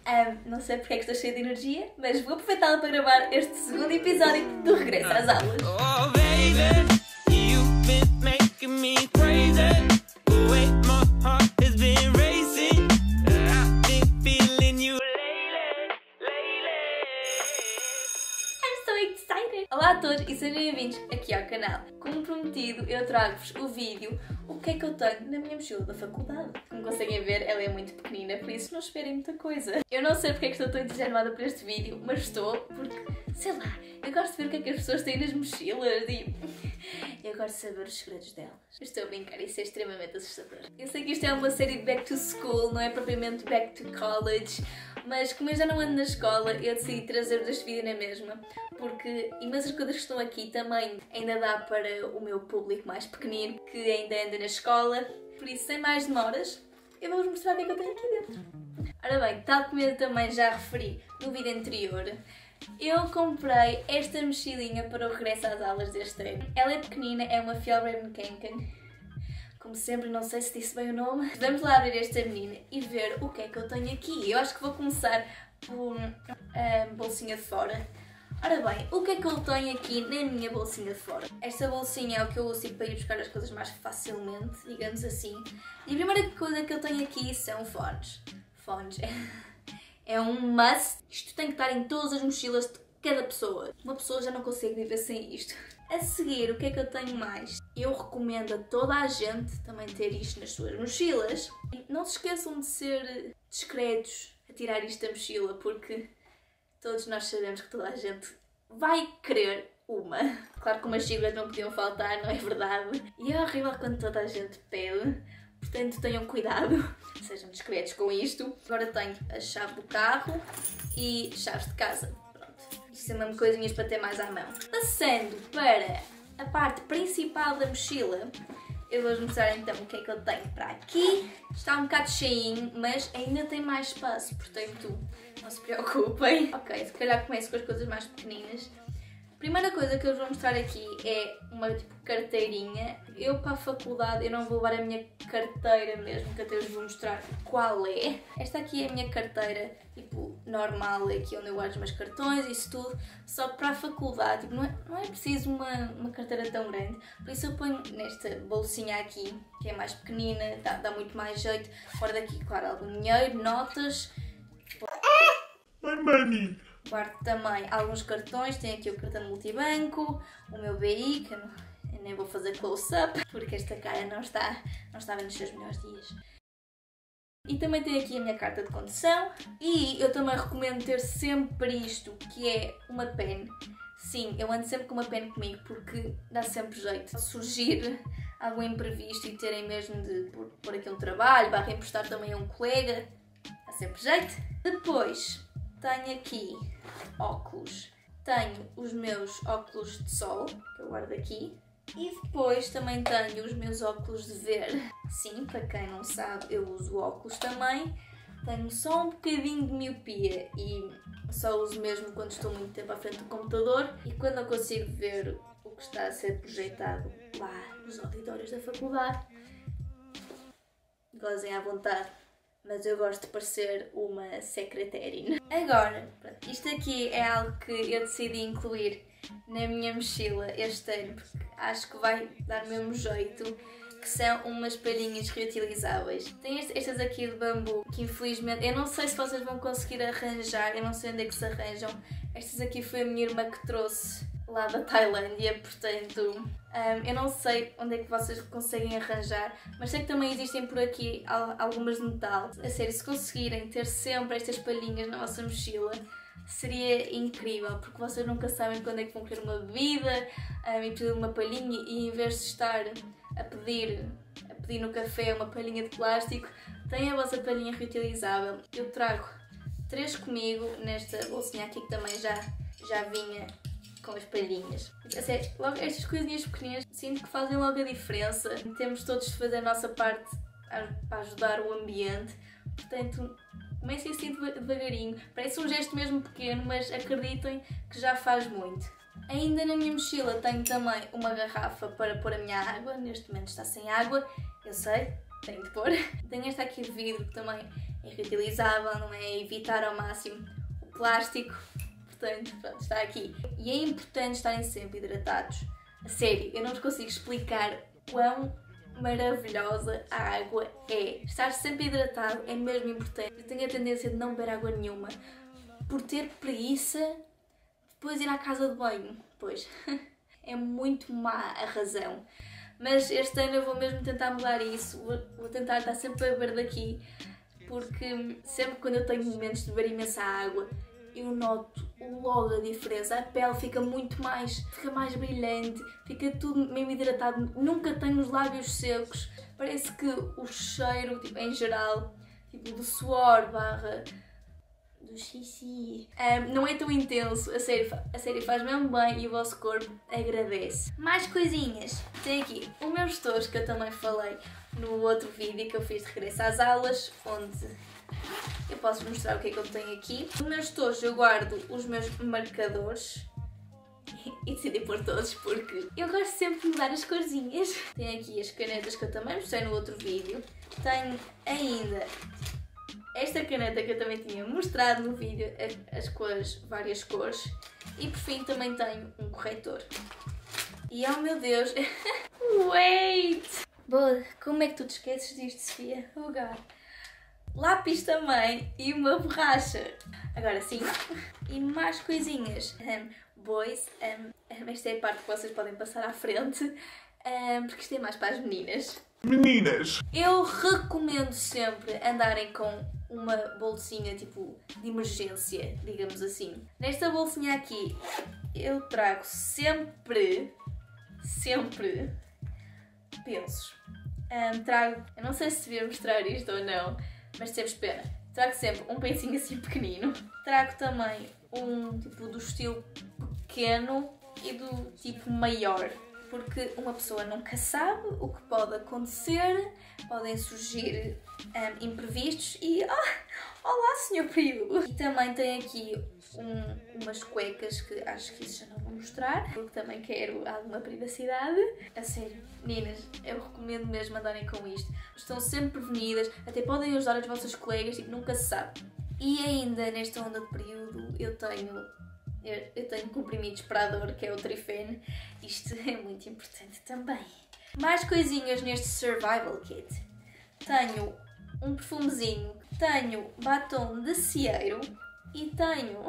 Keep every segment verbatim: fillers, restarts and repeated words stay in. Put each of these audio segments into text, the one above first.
Um, não sei porque é que estou cheia de energia, mas vou aproveitá-la para gravar este segundo episódio do Regresso às Aulas. Oh, baby, you've been making me crazy. The way my heart has been racing. I've been feeling you lately, lately. I'm so excited! Olá a todos e sejam bem-vindos aqui ao canal. Como prometido, eu trago-vos o vídeo o que é que eu tenho na minha mochila da faculdade. Como conseguem ver, ela é muito pequenina, por isso não esperem muita coisa. Eu não sei porque é que estou tão entusiasmada por este vídeo, mas estou porque, sei lá, eu gosto de ver o que é que as pessoas têm nas mochilas e eu gosto de saber os segredos delas. Estou a brincar, isso é extremamente assustador. Eu sei que isto é uma série de back to school, não é propriamente back to college, mas como eu já não ando na escola, eu decidi trazer-vos este vídeo na mesma, porque imensas coisas que estão aqui também ainda dá para o meu público mais pequenino, que ainda anda na escola. Por isso, sem mais demoras, eu vou-vos mostrar o que é que eu tenho aqui dentro. Ora bem, tal como eu também já referi no vídeo anterior, eu comprei esta mochilinha para o regresso às aulas deste ano. Ela é pequenina, é uma Fjällräven Kanken. Como sempre, não sei se disse bem o nome. Vamos lá abrir esta menina e ver o que é que eu tenho aqui. Eu acho que vou começar por a bolsinha de fora. Ora bem, o que é que eu tenho aqui na minha bolsinha de fora? Esta bolsinha é o que eu uso para ir buscar as coisas mais facilmente, digamos assim. E a primeira coisa que eu tenho aqui são fones. Fones. É um must. Isto tem que estar em todas as mochilas de cada pessoa. Uma pessoa já não consegue viver sem isto. A seguir, o que é que eu tenho mais? Eu recomendo a toda a gente também ter isto nas suas mochilas. E não se esqueçam de ser discretos a tirar isto da mochila, porque todos nós sabemos que toda a gente vai querer uma. Claro que umas xícaras não podiam faltar, não é verdade? E é horrível quando toda a gente pede. Portanto, tenham cuidado, sejam discretos com isto. Agora tenho a chave do carro e chaves de casa. Pronto, isto são mesmo coisinhas para ter mais à mão. Passando para a parte principal da mochila, eu vou-vos mostrar então o que é que eu tenho para aqui. Está um bocado cheinho, mas ainda tem mais espaço, portanto, não se preocupem. Ok, se calhar começo com as coisas mais pequeninas. A primeira coisa que eu vos vou mostrar aqui é uma tipo carteirinha. Eu para a faculdade eu não vou levar a minha carteira mesmo, que até vos vou mostrar qual é. Esta aqui é a minha carteira tipo normal, aqui onde eu guardo os meus cartões e isso tudo. Só que para a faculdade tipo, não, é, não é preciso uma, uma carteira tão grande. Por isso eu ponho nesta bolsinha aqui, que é mais pequenina, dá, dá muito mais jeito. Fora daqui, claro, algum dinheiro, notas. My money! Guardo também alguns cartões, tenho aqui o cartão multibanco, o meu B I, que eu, não, eu nem vou fazer close-up, porque esta cara não está, não está bem nos seus melhores dias. E também tenho aqui a minha carta de condução e eu também recomendo ter sempre isto, que é uma pen. Sim, eu ando sempre com uma pen comigo porque dá sempre jeito de surgir algum imprevisto e terem mesmo de pôr aqui um trabalho, barra emprestar também a um colega, dá sempre jeito. Depois tenho aqui óculos, tenho os meus óculos de sol, que eu guardo aqui, e depois também tenho os meus óculos de ver. Sim, para quem não sabe, eu uso óculos também, tenho só um bocadinho de miopia e só uso mesmo quando estou muito tempo à frente do computador e quando não consigo ver o que está a ser projetado lá nos auditórios da faculdade. Gozem à vontade. Mas eu gosto de parecer uma secretária. Agora, pronto, isto aqui é algo que eu decidi incluir na minha mochila este ano, porque acho que vai dar o mesmo jeito, que são umas palhinhas reutilizáveis. Tem estas aqui de bambu, que infelizmente, eu não sei se vocês vão conseguir arranjar, eu não sei onde é que se arranjam. Estas aqui foi a minha irmã que trouxe lá da Tailândia, portanto, um, eu não sei onde é que vocês conseguem arranjar, mas sei que também existem por aqui algumas de metal. A sério, se conseguirem ter sempre estas palhinhas na vossa mochila, seria incrível, porque vocês nunca sabem quando é que vão querer uma bebida um, e precisam de uma palhinha e em vez de estar a pedir, a pedir no café uma palhinha de plástico, têm a vossa palhinha reutilizável. Eu trago três comigo nesta bolsinha aqui que também já, já vinha com as palhinhas. Sério, logo estas coisinhas pequeninas sinto que fazem logo a diferença. Temos todos de fazer a nossa parte para ajudar o ambiente. Portanto, comecem assim devagarinho. Parece um gesto mesmo pequeno, mas acreditem que já faz muito. Ainda na minha mochila tenho também uma garrafa para pôr a minha água. Neste momento está sem água, eu sei, tenho de pôr. Tenho esta aqui de vidro que também é reutilizável, não é? Evitar ao máximo o plástico. Portanto, pronto, está aqui. E é importante estarem sempre hidratados. A sério, eu não vos consigo explicar quão maravilhosa a água é. Estar sempre hidratado é mesmo importante. Eu tenho a tendência de não beber água nenhuma por ter preguiça de depois ir à casa de banho. Pois, é muito má a razão. Mas este ano eu vou mesmo tentar mudar isso. Vou, vou tentar estar sempre a beber daqui, porque sempre quando eu tenho momentos de beber imensa água, eu noto logo a diferença. A pele fica muito mais, fica mais brilhante, fica tudo mesmo hidratado. Nunca tenho os lábios secos. Parece que o cheiro, tipo, em geral, tipo, do suor barra do xixi, um, não é tão intenso. A sério, a sério faz mesmo bem e o vosso corpo agradece. Mais coisinhas. Tem aqui os meus estojos que eu também falei no outro vídeo que eu fiz de regresso às aulas, onde eu posso mostrar o que é que eu tenho aqui. Nos meus estojos eu guardo os meus marcadores e decidi pôr todos porque eu gosto sempre de mudar as corzinhas. Tenho aqui as canetas que eu também mostrei no outro vídeo. Tenho ainda esta caneta que eu também tinha mostrado no vídeo, as cores, várias cores. E por fim também tenho um corretor. E oh meu Deus, wait! Boa, como é que tu te esqueces disto, Sofia? Oh God. Lápis também e uma borracha. Agora sim. E mais coisinhas. Um, boys, um, esta é a parte que vocês podem passar à frente, um, porque isto é mais para as meninas. Meninas! Eu recomendo sempre andarem com uma bolsinha tipo de emergência, digamos assim. Nesta bolsinha aqui eu trago sempre, sempre pensos. Um, trago, eu não sei se devia mostrar isto ou não, mas temos pena. Trago sempre um pensinho assim pequenino. Trago também um tipo do estilo pequeno e do tipo maior, porque uma pessoa nunca sabe o que pode acontecer, podem surgir um, imprevistos e... Oh, olá, senhor Peru! E também tem aqui um, umas cuecas que acho que isso já não vou mostrar, porque também quero alguma privacidade. A sério, meninas, eu recomendo mesmo andarem com isto. Estão sempre prevenidas, até podem ajudar as vossas colegas, tipo, nunca se sabe. E ainda nesta onda de período eu tenho... Eu tenho comprimidos para a dor, que é o Trifene. Isto é muito importante também. Mais coisinhas neste Survival Kit. Tenho um perfumezinho, tenho batom de cieiro e tenho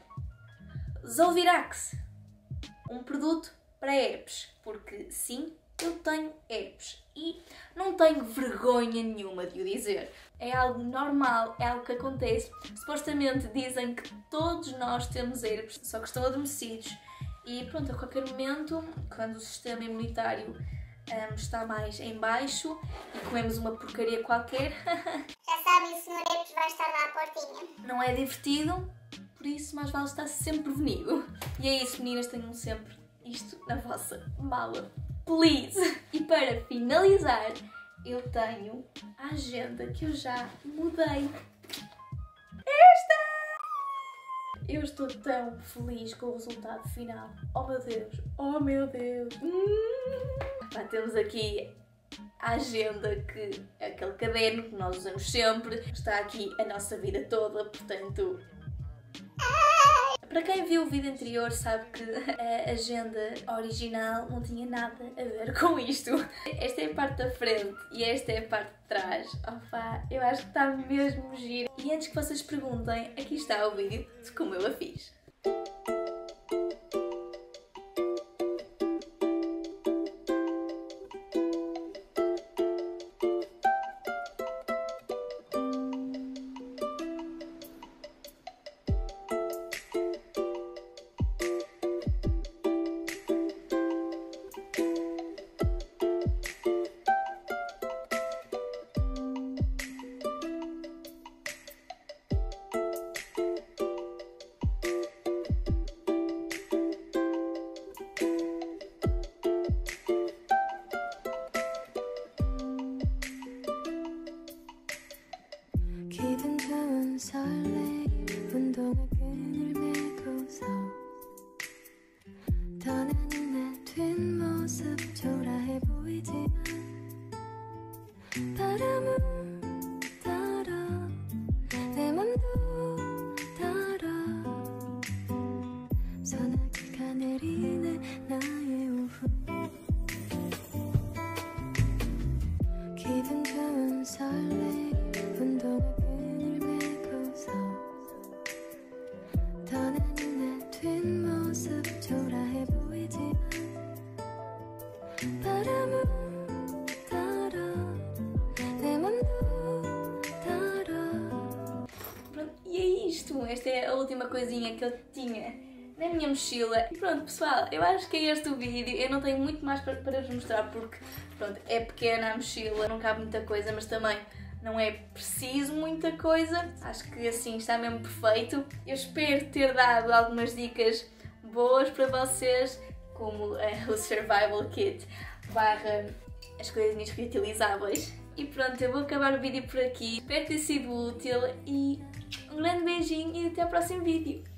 Zovirax, um produto para herpes, porque sim, eu tenho herpes e não tenho vergonha nenhuma de o dizer. É algo normal, é algo que acontece. Supostamente dizem que todos nós temos herpes, só que estão adormecidos. E pronto, a qualquer momento, quando o sistema imunitário um, está mais em baixo e comemos uma porcaria qualquer... Já sabem, o senhor herpes vai estar lá à portinha. Não é divertido, por isso mais vale estar sempre prevenido. E é isso, meninas, tenham sempre isto na vossa mala. Please! E para finalizar, eu tenho a agenda que eu já mudei. Esta! Eu estou tão feliz com o resultado final. Oh meu Deus! Oh meu Deus! Hum. Pá, temos aqui a agenda, que é aquele caderno que nós usamos sempre. Está aqui a nossa vida toda, portanto... Para quem viu o vídeo anterior sabe que a agenda original não tinha nada a ver com isto. Esta é a parte da frente e esta é a parte de trás. Opa, eu acho que está mesmo giro. E antes que vocês perguntem, aqui está o vídeo de como eu a fiz. 기분 좋은 설레임 운동화 끈을 메고서 떠나는 내 뒷모습 초라해 보이지만 바람은 따라 isto. Esta é a última coisinha que eu tinha na minha mochila. E pronto, pessoal, eu acho que é este o vídeo. Eu não tenho muito mais para, para vos mostrar porque, pronto, é pequena a mochila, não cabe muita coisa, mas também não é preciso muita coisa. Acho que assim está mesmo perfeito. Eu espero ter dado algumas dicas boas para vocês, como uh, o Survival Kit barra as coisinhas reutilizáveis. E pronto, eu vou acabar o vídeo por aqui. Espero ter sido útil e um grande beijinho e até ao próximo vídeo.